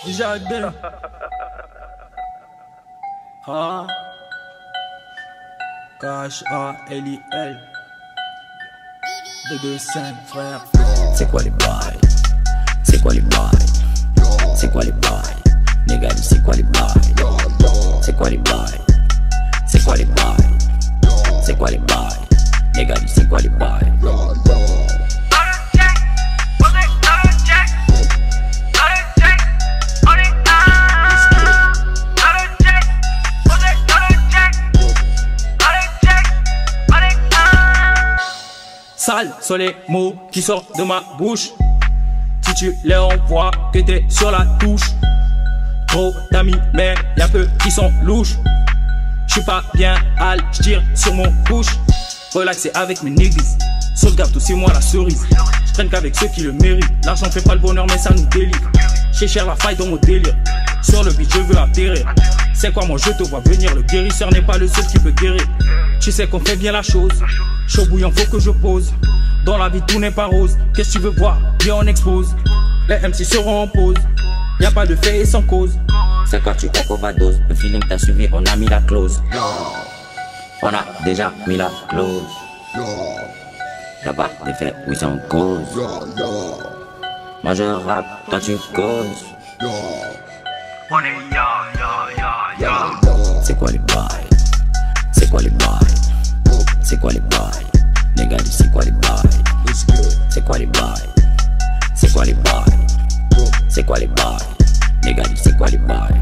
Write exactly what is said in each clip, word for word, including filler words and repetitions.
Jardin. Ah. K H A L I L. deux deux cinq frère. C'est quoi les bails? C'est quoi les bails? C'est quoi les bails? Nigga, c'est quoi les bails? C'est quoi les bails? C'est quoi les bails? C'est quoi les bails? Nigga, c'est quoi les bails? Sale sont les mots qui sortent de ma bouche. Si tu les envoies, que t'es sur la touche. Trop d'amis, mais y'a peu qui sont louches. J'suis pas bien hal, j'tire sur mon bouche. Relaxé avec mes niggas. Sur le gâteau, c'est moi la cerise. J'traîne qu'avec ceux qui le méritent. L'argent fait pas le bonheur, mais ça nous délivre. J'ai cher la faille dans mon délire. Sur le beat, je veux atterrir. C'est quoi, moi je te vois venir. Le guérisseur n'est pas le seul qui peut guérir. Tu sais qu'on fait bien la chose. Chaud bouillant, faut que je pose. Dans la vie, tout n'est pas rose. Qu'est-ce que tu veux voir? Viens, on expose. Les M C seront en pause. Y'a pas de fait et sans cause. C'est quoi, tu crois qu'on va dose? Le feeling t'a suivi, on a mis la clause. On a déjà mis la clause. Y'a pas d'effet, oui, sans cause. Moi je rappe, toi tu causes. On est ya ya ya ya. C'est quoi les bails? C'est quoi les bails? C'est quoi les bails? Nigga, c'est quoi les bails? C'est quoi les bails? C'est quoi les bails? C'est quoi les bails? Nigga, c'est quoi les bails?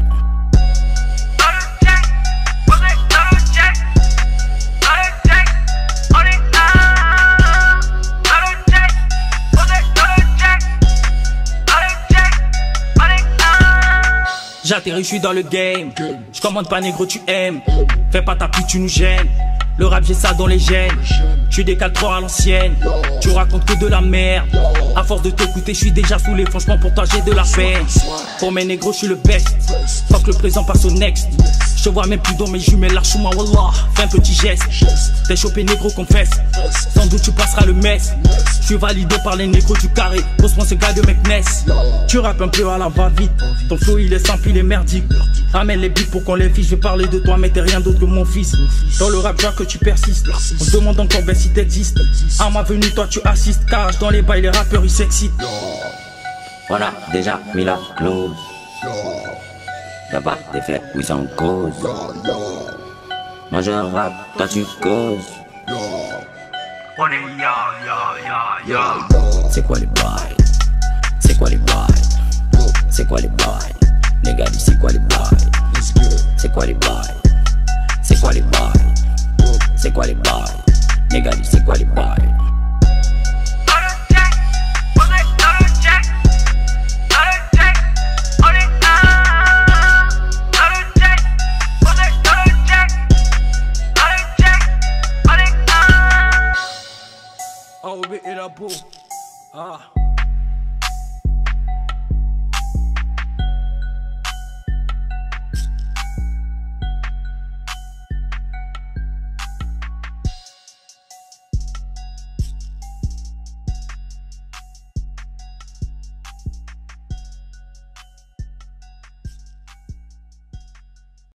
J'atterris, j'suis dans le game. J'commande pas négro, tu aimes. Fais pas ta pute, tu nous gênes. Le rap, j'ai ça dans les gènes. Tu décales trop à l'ancienne. Tu racontes que de la merde. À force de t'écouter, j'suis déjà saoulé. Franchement, pour toi, j'ai de la peine. Pour mes négros, j'suis le best. Faut que le présent passe au next. Je vois même plus dans mes jumelles, lâche-moi, wallah. Fais un petit geste. T'es chopé, négro, confesse. Sans doute, tu passeras le mess. J'suis validé par les négros du carré. Pose-moi ce gars de mec Ness. Tu rappes un peu à la va-vite. Ton flow, il est simple, il est merdique. Ramène les beats pour qu'on les fiche. Je vais parler de toi, mais t'es rien d'autre que mon fils. Dans le rap, je vois que tu persistes. On se demande encore ben si t'existes. À ma venue, toi, tu assistes. Car dans les bails, les rappeurs, ils s'excitent. On a déjà mis la clause. Y'a pas d'effet, oui, sans cause. Moi je rappe, toi tu causes. On est ya ya ya ya. C'est quoi les bails? C'est quoi les bails? C'est quoi les bails? Nigga, c'est quoi les bails? C'est quoi les bails? C'est quoi les bails? C'est quoi les bails? Nigga, c'est quoi les bails? Oh, et la peau. Ah.